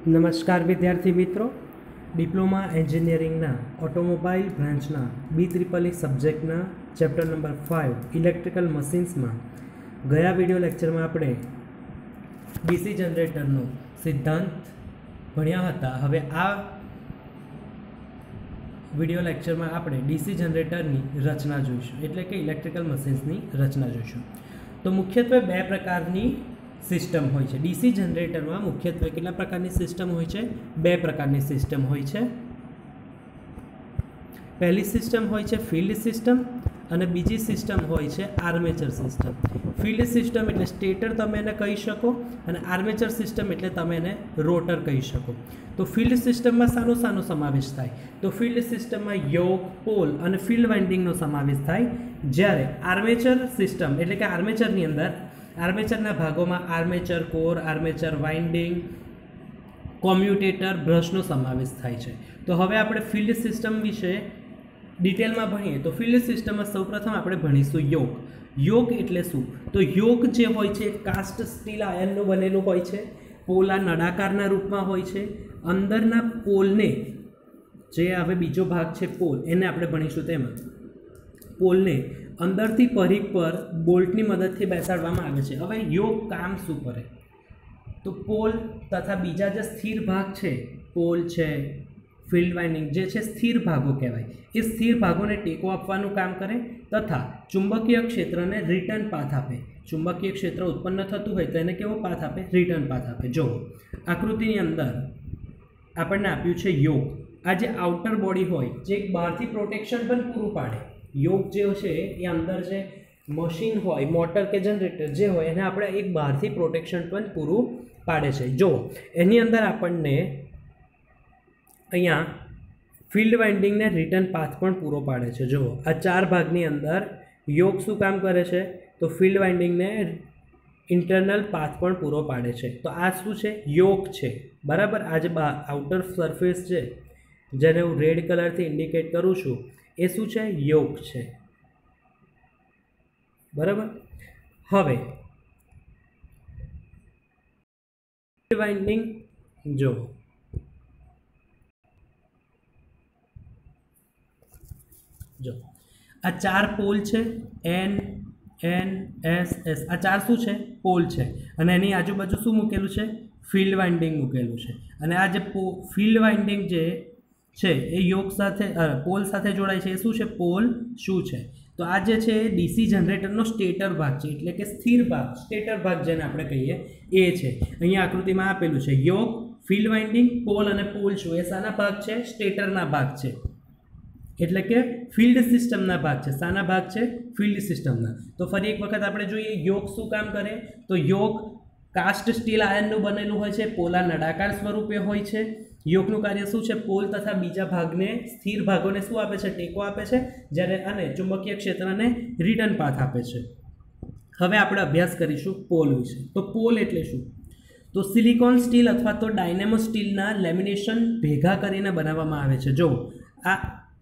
नमस्कार विद्यार्थी मित्रों, डिप्लोमा एंजीनियरिंगना ऑटोमोबाइल ब्रांचना BEEE सब्जेक्टना चैप्टर नंबर 5 इलेक्ट्रिकल मशीन्स में गया विडियो लेक्चर में आपणे डीसी जनरेटरनो सिद्धांत भण्या हता। हवे आ विडियो लेक्चर में आपणे डीसी जनरेटरनी रचना जोईशुं, एटले के इलेक्ट्रिकल मशीन्सनी रचना जोईशुं। तो मुख्यत्वे बे प्रकारनी सिस्टम होय छे। डीसी जनरेटर में मुख्यत्वे केटला प्रकारनी सिस्टम होय छे? बे प्रकारनी सिस्टम होय छे। पहली सिस्टम होय छे फील्ड सिस्टम अने बीजी सिस्टम होय छे आर्मेचर सिस्टम। फील्ड सिस्टम एटले स्टेटर तमे एने कही शको अने आर्मेचर सिस्टम एटले तमे एने रोटर कही शको। तो फील्ड सिस्टम में सानो सानो समावेश थाय। तो फील्ड सिस्टम में योक, पोल अने फील्ड वाइंडिंग नो समावेश थाय। ज्यारे आर्मेचर सिस्टम एटले के आर्मेचरनी अंदर आर्मेचरना भागों में armature core, armature winding, commutator, ब्रशनो समावेश थाय छे। तो हवे आपणे फील्ड सिस्टम विषे डिटेल में भणीए। तो फील्ड सिस्टम में सौप्रथम आपणे भणीशुं योक। योक एटले शुं? तो योक जे होय छे कास्ट स्टील आयननो बनेलो होय छे। पोल आ नळाकारना रूपमां होय छे। अंदरना पोलने जे हवे बीजो भाग छे पोल, एने आपणे भणीशुं तेमां पोलने अंदरथी परिघ पर बोल्टनी मददथी बेसाडवामां आवे छे। हवे योक काम शुं करे? तो पोल तथा बीजा जे स्थिर भाग छे, पोल छे, फील्ड वाइंडिंग जे छे स्थिर भागों कहेवाय। ए स्थिर भागोने टेको आपवानुं काम करे तथा चुंबकीय क्षेत्रने रिटर्न पाथ आपे। चुंबकीय क्षेत्र उत्पन्न थतुं होय तो एने केवो पाथ आपे? रिटर्न पाथ आपे। जो आकृतिनी अंदर आपणने आप्युं छे योक। आ जे आउटर बॉडी होय जे बहारथी प्रोटेक्शन पण पूरुं पाडे। योक जे छे ए अंदर जे मशीन होय, मोटर के जनरेटर जे होय एने आपणे एक बहारथी प्रोटेक्शन पण पूरुं पाडे छे। जो एनी अंदर आपणने अहींया फील्ड वाइंडिंग ने रिटर्न पाथ पण पूरो पाडे छे। जो आ चार भागनी अंदर योक शुं काम करे छे? तो फील्ड वाइंडिंग ने इंटरनल पाथ पण पूरो पाडे छे। तो आ शुं छे? योक छे, बराबर। आ जे आउटर सरफेस छे जेने हूँ रेड कलर थी इंडिकेट करूँ छूँ ए शुं छे? योक छे, बराबर। हवे वाइंडिंग जो आ चार पोल छे एन एन एस एस, आ चार शुं छे? पोल छे अने एनी आजुबाजु शुं मूकेलुं छे? फील्ड वाइंडिंग मूकेलुं छे। अने आ जे फील्ड वाइंडिंग जे छे ए योक साथे पोल साथे जोड़ाय छे। ए शुं छे? पोल शुं छे? तो आ जे छे डीसी जनरेटरनो स्टेटर भाग छे, एटले के स्थिर भाग, स्टेटर भाग जेने आपणे कहीए ए छे। अहींया आकृतिमां आपेलुं छे योक, फील्ड वाइंडिंग, पोल अने पोल शुं? ए शाना भाग छे? स्टेटरना भाग छे। एटले के फील्ड सिस्टमना भाग छे। शाना भाग छे? फील्ड सिस्टमना। तो फरी एक वखत आपणे जोईए योक शुं काम करे? तो योक कास्ट स्टील आयननुं बनेલું હોય છે। પોલા નળાકાર સ્વરૂપે હોય છે। યોકનું કાર્ય શું છે? પોલ તથા બીજા ભાગને સ્થિર ભાગોને શું આપે છે? ટેકો આપે છે, જ્યારે અને ચુંબકીય ક્ષેત્રને રિટર્ન પાથ આપે છે। હવે આપણે અભ્યાસ કરીશું પોલ વિશે। તો પોલ એટલે શું? તો સિલિકોન સ્ટીલ અથવા તો ડાયનેમો સ્ટીલના લેમિનેશન ભેગા કરીને બનાવવામાં આવે છે। જો આ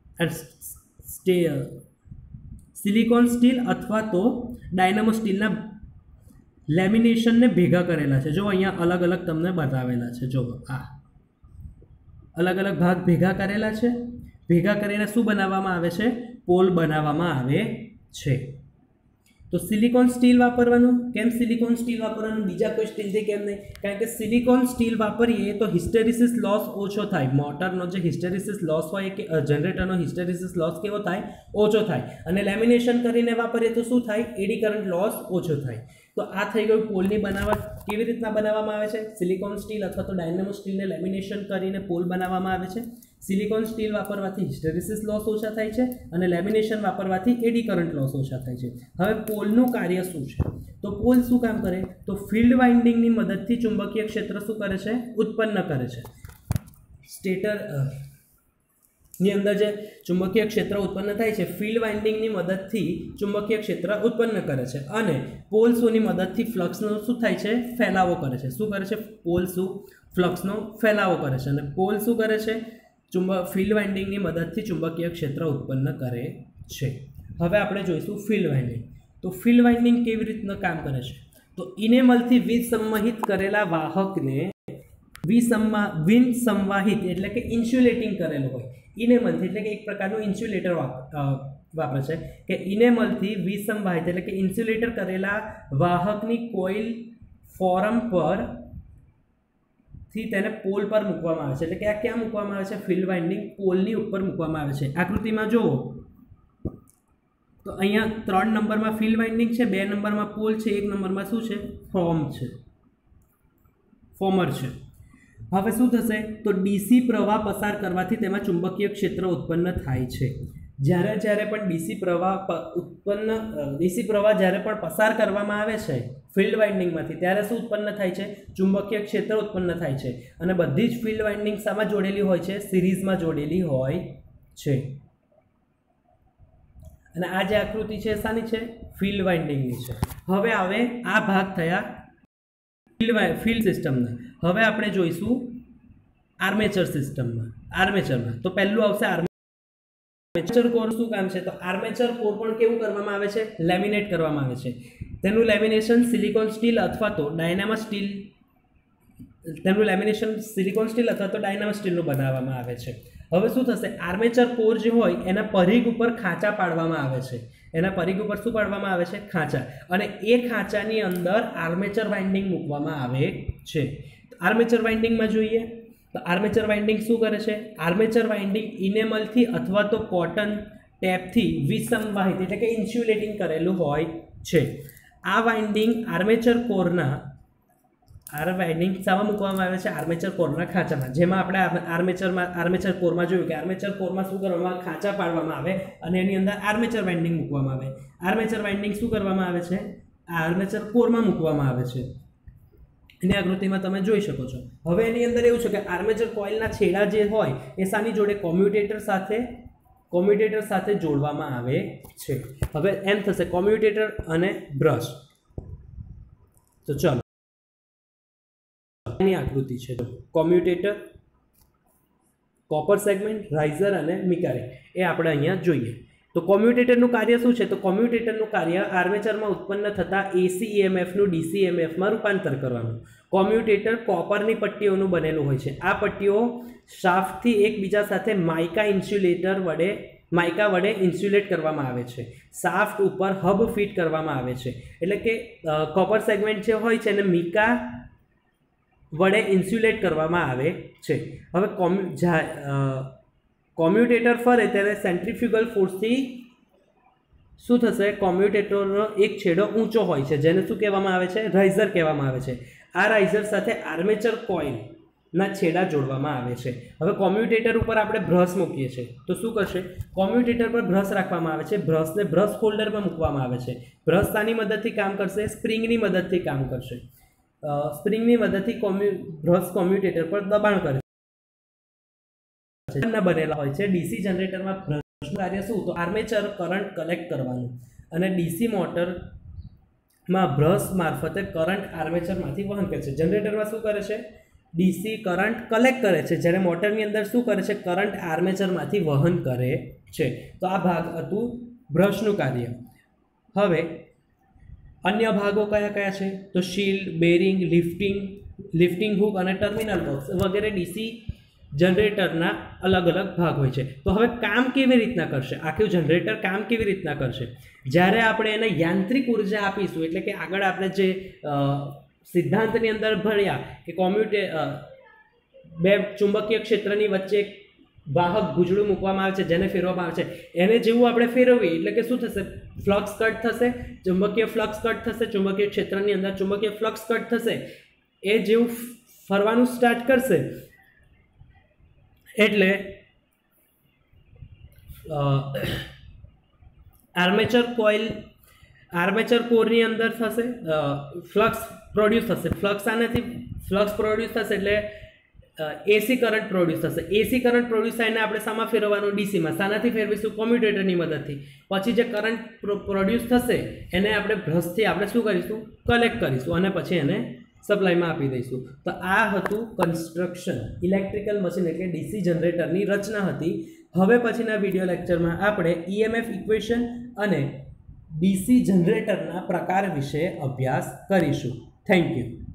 સિલિકોન સ્ટીલ અથવા તો ડાયનેમો સ્ટીલના लेमिनेशन ने भेगा करेला है। जो अहींया अलग अलग तमने बतावेला है। जो आ अलग अलग भाग भेगा करेला है। भेगा करीने शुं बनाववामां आवे छे? पोल बनाववामां आवे छे। तो सिलिकॉन स्टील वापरवानुं केम? सिलिकॉन स्टील वापरवानुं बीजा कोई स्टीलथी केम नहीं? कारण के सिलिकॉन स्टील वापरीए तो हिस्टेरिसिस लॉस ओछो थाय। मोटरनो जे हिस्टेरिसिस लॉस होय के जनरेटरनो हिस्टेरिसिस लॉस केवो थाय? ओछो थाय। अने लेमिनेशन करीने वापरीए तो शुं थाय? एडी करंट लॉस ओछो थाय। तो आ थई गयुं पोलनी बनावट। केवी रीतना बनाववामां आवे छे? सिलिकॉन स्टील अथवा तो डायनेमो स्टीलने लेमिनेशन करीने पोल बनाववामां आवे छे। सिलिकॉन स्टील वापरवाथी हिस्टेरिसिस लॉस ओछा थाय छे अने लेमिनेशन वापरवाथी एडी करंट लॉस ओछा थाय छे। हवे पोलनुं कार्य शुं छे? तो पोल शुं काम करे? तो फील्ड वाइंडिंगनी मददथी चुंबकीय क्षेत्र शुं करे छे? उत्पन्न करे छे। स्टेटर ની અંદર જે ચુંબકીય ક્ષેત્ર ઉત્પન્ન થાય છે ફીલ્ડ વાઇન્ડિંગની મદદથી ચુંબકીય ક્ષેત્ર ઉત્પન્ન કરે છે અને પોલ શુંની મદદથી ફ્લક્સનો શું થાય છે? ફેલાવો કરે છે। શું કરે છે? પોલ શું? ફ્લક્સનો ફેલાવો કરે છે અને પોલ શું કરે છે? ફીલ્ડ વાઇન્ડિંગની મદદથી ચુંબકીય ક્ષેત્ર ઉત્પન્ન કરે છે। હવે આપણે જોઈશું ફીલ્ડ વાઇન્ડિંગ। તો ફીલ્ડ વાઇન્ડિંગ કેવી રીતના કામ કરે છે? તો ઇનેમલથી વીજ સંવહિત કરેલા વાહકને વિસંવાહિત એટલે કે ઇન્સ્યુલેટિંગ કરેલું હોય, ઇનેમલથી એટલે કે એક પ્રકારનું ઇન્સ્યુલેટર વાપરે છે કે ઇનેમલથી વિસંવાહિત એટલે કે ઇન્સ્યુલેટર કરેલા વાહકની કોઇલ ફોરમ પર થી તેને પોલ પર મૂકવામાં આવે છે, એટલે કે આ ક્યાં મૂકવામાં આવે છે? ફિલ્ડ વાઇન્ડિંગ પોલની ઉપર મૂકવામાં આવે છે। આકૃતિમાં જુઓ તો અહીંયા 3 નંબરમાં ફિલ્ડ વાઇન્ડિંગ છે, 2 નંબરમાં પોલ છે, 1 નંબરમાં શું છે? ફોર્મર છે। હવે શું થશે? તો ડીસી પ્રવાહ પસાર કરવાથી તેમાં ચુંબકીય ક્ષેત્ર ઉત્પન્ન થાય છે। જ્યારે પણ ડીસી પ્રવાહ જ્યારે પણ પસાર કરવામાં આવે છે ફિલ્ડ વાઇન્ડિંગમાંથી, ત્યારે શું ઉત્પન્ન થાય છે? ચુંબકીય ક્ષેત્ર ઉત્પન્ન થાય છે। અને બધી જ ફિલ્ડ વાઇન્ડિંગ શામાં જોડેલી હોય છે? સિરીઝમાં જોડેલી હોય છે। અને આ જે આકૃતિ છે શાની છે? ફિલ્ડ વાઇન્ડિંગની છે। હવે આવે આ ભાગ થયા ફિલ્ડ સિસ્ટમના। હવે આપણે જોઈશું આર્મેચર સિસ્ટમમાં। તો પહેલું આવશે આર્મેચર કોર। શું કામ છે? તો આર્મેચર કોર પણ કેવું કરવામાં આવે છે? લેમિનેટ કરવામાં આવે છે। તેનું લેમિનેશન સિલિકોન સ્ટીલ અથવા તો ડાયનામસ સ્ટીલનું બનાવવામાં આવે છે। હવે શું થશે? આર્મેચર કોર જે હોય એના પરિઘ ઉપર ખાંચા પાડવામાં આવે છે। એના પરિઘ ઉપર શું પાડવામાં આવે છે? ખાંચા। અને એ ખાંચાની અંદર આર્મેચર વાઇન્ડિંગ મૂકવામાં આવે છે। આર્મેચર વાઇન્ડિંગમાં જોઈએ તો આર્મેચર વાઇન્ડિંગ શું કરે છે? આર્મેચર વાઇન્ડિંગ ઇનેમલથી અથવા તો કોટન ટેપથી વિસંવાહિત એટલે કે ઇન્સ્યુલેટિંગ કરેલું હોય છે। આ વાઇન્ડિંગ આર્મેચર કોરના શામાં મૂકવામાં આવે છે? આર્મેચર કોરના ખાંચામાં। જેમાં આપણે આર્મેચર કોરમાં જોયું કે આર્મેચર કોરમાં શું કરવામાં આવે? ખાંચા પાડવામાં આવે અને એની અંદર આર્મેચર વાઇન્ડિંગ મૂકવામાં આવે। આર્મેચર વાઇન્ડિંગ શું કરવામાં આવે છે? આર્મેચર કોરમાં મૂકવામાં આવે છે। એની આકૃતિમાં તમે જોઈ શકો છો। હવે એની અંદર એવું છે કે આર્મેચર કોઇલના છેડા જે હોય એ શાની જોડે? કોમ્યુટેટર સાથે જોડવામાં આવે છે। હવે એમ થશે કોમ્યુટેટર અને બ્રશ। તો ચલો ની આકૃતિ છે કોમ્યુટેટર, કોપર સેગમેન્ટ, રાઇઝર અને મિકારી એ આપણે અહીંયા જોઈએ। તો કોમ્યુટેટરનું કાર્ય શું છે? તો કોમ્યુટેટરનું કાર્ય આર્મેચરમાં ઉત્પન્ન થતા એસી ઈએમએફનું ડીસી ઈએમએફમાં રૂપાંતર કરવાનું। કોમ્યુટેટર કોપરની પટ્ટીઓનું બનેલું હોય છે। આ પટ્ટીઓ શાફ્ટથી એકબીજા સાથે માઇકા વડે ઇન્સ્યુલેટ કરવામાં આવે છે। શાફ્ટ ઉપર હબ ફિટ કરવામાં આવે છે, એટલે કે કોપર સેગમેન્ટ જે હોય છે એને મિકા વડે ઇન્સ્યુલેટ કરવામાં આવે છે। હવે કોમ્યુટેટર ફરે ત્યારે સેન્ટ્રીફ્યુગલ ફોર્સથી શું થશે? કોમ્યુટેટરનો એક છેડો ઊંચો હોય છે જેને શું કહેવામાં આવે છે? રાઇઝર કહેવામાં આવે છે। આ રાઇઝર સાથે આર્મેચર કોઇલના છેડા જોડવામાં આવે છે। હવે કોમ્યુટેટર ઉપર આપણે બ્રશ મૂકીએ છીએ તો શું કરશે? કોમ્યુટેટર પર બ્રશ રાખવામાં આવે છે। બ્રશને બ્રશ હોલ્ડરમાં મૂકવામાં આવે છે। બ્રશ શાની મદદથી કામ કરશે? સ્પ્રિંગની મદદથી કામ કરશે। સ્પ્રિંગની મદદથી બ્રશ કોમ્યુટેટર પર દબાણ કરે છે। બનેલા હોય છે। ડીસી જનરેટરમાં બ્રશનું કાર્ય શું? તો આર્મેચર કરંટ કલેક્ટ કરવાનું અને ડીસી મોટરમાં બ્રશ મારફતે કરંટ આર્મેચરમાંથી વહન કરે છે। જનરેટરમાં શું કરે છે? ડીસી કરંટ કલેક્ટ કરે છે, જ્યારે મોટરની અંદર શું કરે છે? કરંટ આર્મેચરમાંથી વહન કરે છે। તો આ ભાગ હતું બ્રશનું કાર્ય। હવે અન્ય ભાગો કયા કયા છે? તો શીલ્ડ, બેરિંગ, લિફ્ટિંગ હુક અને ટર્મિનલ બોક્સ વગેરે ડીસી જનરેટરના અલગ અલગ ભાગ હોય છે। તો હવે કામ કેવી રીતના કરશે? આખું જનરેટર કામ કેવી રીતના કરશે? જ્યારે આપણે એને યાંત્રિક ઉર્જા આપીશું, એટલે કે આગળ આપણે જે સિદ્ધાંતની અંદર ભણ્યા કે બે ચુંબકીય ક્ષેત્રની વચ્ચે વાહક ગુજળું મૂકવામાં આવે છે જેને ફેરવવામાં આવે છે, એને જેવું આપણે ફેરવીએ એટલે કે શું થશે? ફ્લક્સ કટ થશે, ચુંબકીય ફ્લક્સ કટ થશે, ચુંબકીય ક્ષેત્રની અંદર ચુંબકીય ફ્લક્સ કટ થશે। એ જેવું ફરવાનું સ્ટાર્ટ કરશે એટલે આર્મેચર કોરની અંદર થશે ફ્લક્સ પ્રોડ્યુસ થશે। ફ્લક્સ પ્રોડ્યુસ થશે એટલે એસી કરંટ પ્રોડ્યુસ થશે। એસી કરંટ પ્રોડ્યુસ થઈને આપણે શામાં ફેરવવાનું? ડીસીમાં। શાનાથી ફેરવીશું? કોમ્યુટેટરની મદદથી। પછી જે કરંટ પ્રોડ્યુસ થશે એને આપણે બ્રશથી આપણે શું કરીશું? કલેક્ટ કરીશું અને પછી એને સપ્લાયમાં આપી દઈશું। તો આ હતું કન્સ્ટ્રક્શન ઇલેક્ટ્રિકલ મશીન એટલે ડીસી જનરેટરની રચના હતી। હવે પછીના વિડીયો લેક્ચરમાં આપણે ઈએમએફ ઇક્વેશન અને ડીસી જનરેટરના પ્રકાર વિશે અભ્યાસ કરીશું। Thank you.